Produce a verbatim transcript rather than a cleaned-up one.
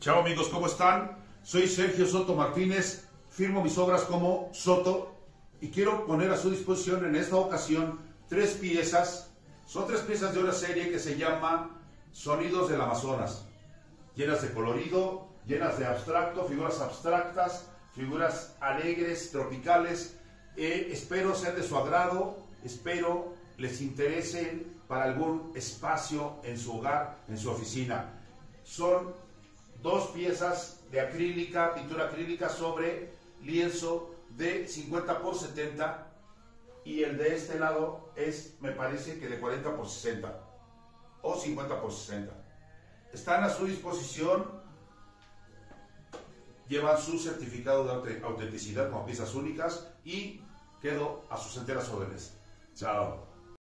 Chao amigos, ¿cómo están? Soy Sergio Soto Martínez, firmo mis obras como Soto y quiero poner a su disposición en esta ocasión tres piezas. Son tres piezas de una serie que se llama Sonidos del Amazonas, llenas de colorido, llenas de abstracto, figuras abstractas, figuras alegres, tropicales. Eh, espero ser de su agrado, espero les interesen para algún espacio en su hogar, en su oficina. Son dos piezas de acrílica, pintura acrílica sobre lienzo de cincuenta por setenta y el de este lado es, me parece que de cuarenta por sesenta o cincuenta por sesenta. Están a su disposición, llevan su certificado de autenticidad como piezas únicas y quedo a sus enteras órdenes. Chao.